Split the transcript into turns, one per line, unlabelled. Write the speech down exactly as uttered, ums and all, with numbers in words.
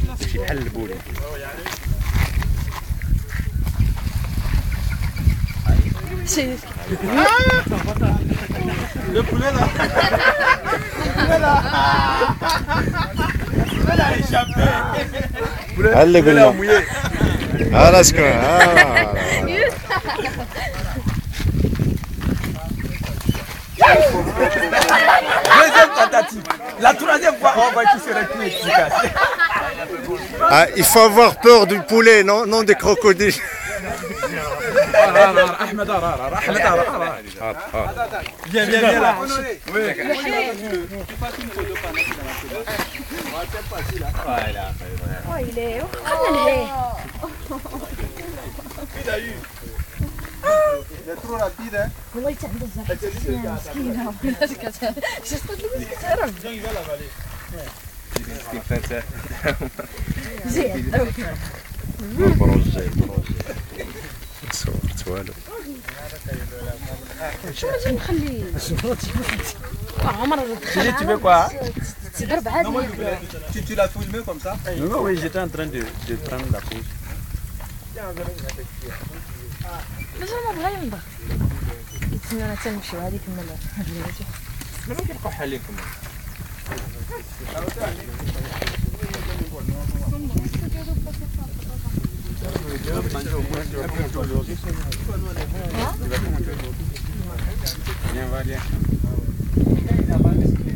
شي بحال البولي.
Le poulet là. Le poulet là. Le poulet là a échappé.
Le poulet là mouillé. Ah là, c'est
Deuxième tentative. La troisième fois, on va qu'il serait plus efficace.
Ah, il faut avoir peur du poulet, non, non des crocodiles.
Viens, viens, viens là. Oui.
Oh, il est...
Il a eu. Il est trop rapide, hein.
والله يتعب بزاف مسكينه
Viens, il va l'avaler.
زين
بروجي بروجي صورت والو.
شو ما نخلي عمر
Chérie, tu veux quoi?
تضرب عادي
Tu, tu l'as filmé comme ça?
Non, oui, j'étais en train de, de prendre la pause.
مازال ما بغا ينضغ يتسنى انا تنمشيو هذيك المره
مالهم كيبقاو حالينكم. Viens, va, viens.